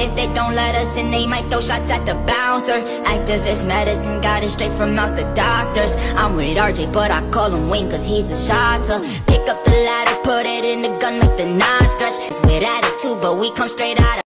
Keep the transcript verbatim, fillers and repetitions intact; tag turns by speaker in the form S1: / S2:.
S1: If they don't let us in, they might throw shots at the bouncer. Activist medicine, got it straight from out the doctors. I'm with R J, but I call him Wayne, cause he's a shotter. Pick up the ladder, put it in the gun, make the nine stretch. It's with attitude, but we come straight out of